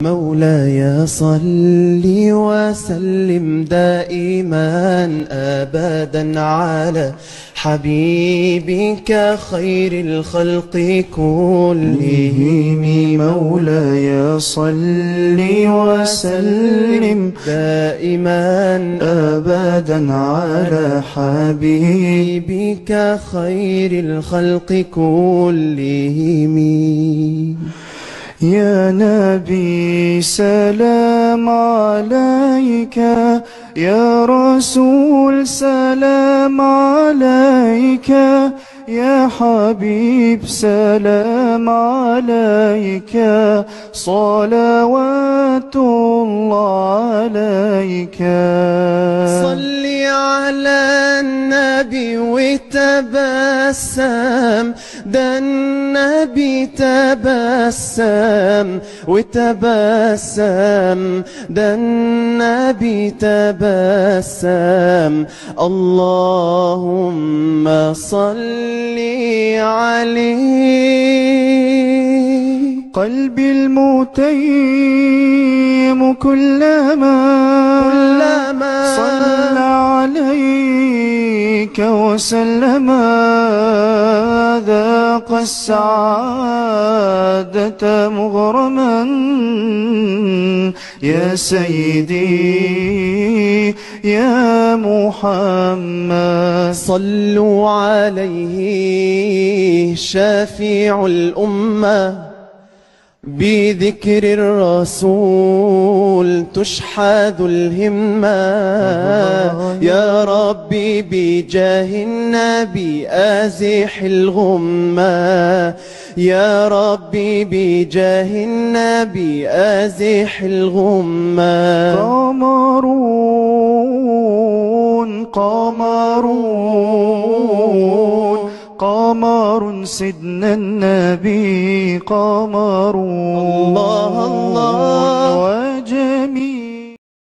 مولاي صل وسلم دائما أبدا على حبيبك خير الخلق كلهم. مولاي صل وسلم دائما أبدا على حبيبك خير الخلق كلهم. يا نبي سلام عليك، يا رسول سلام عليك، يا حبيب سلام عليك، صلوات الله عليك. صل على النبي وتبسم، ده النبي تبسم وتبسم، ده النبي تبسم. اللهم صل عليه. قلبي المتيم كلما صلى عليك وسلم، ذاق السعادة مغرما. يا سيدي يا محمد، صلوا عليه شافيع الأمة، بذكر الرسول تشحذ الهمة. يا ربي بجاه النبي أزح الغمة، يا ربي بجاه النبي أزح الغمة. قمرون قمرون قمر سيدنا النبي، قمر الله الله